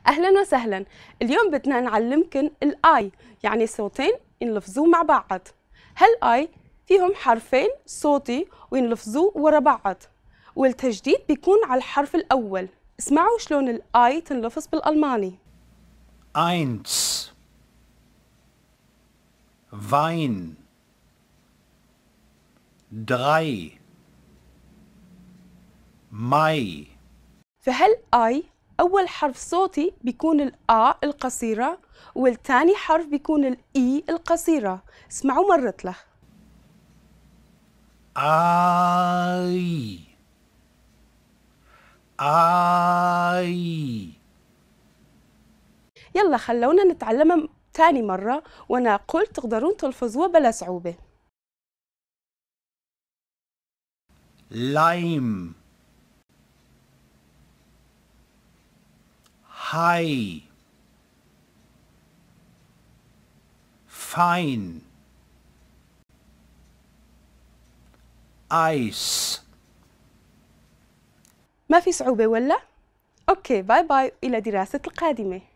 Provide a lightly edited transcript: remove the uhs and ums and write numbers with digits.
أهلا وسهلا. اليوم بدنا نعلمكن الآي، يعني صوتين ينلفظوا مع بعض. هالآي فيهم حرفين صوتي وينلفظوا ورا بعض، والتجديد بيكون على الحرف الأول. اسمعوا شلون الآي تنلفظ بالألماني. Eins, Wein, drei, Mai. فهالآي أول حرف صوتي بيكون الآ القصيرة، والتاني حرف بيكون الإي القصيرة. اسمعوا مرة له. Ai, Ai. يلا خلونا نتعلمها تاني مرة، وأنا أقول تقدرون تلفظوها بلا صعوبة. Leim, Hai, Fein, Eis. ما في صعوبة ولا؟ أوكي، باي باي، إلى دراسة القادمة.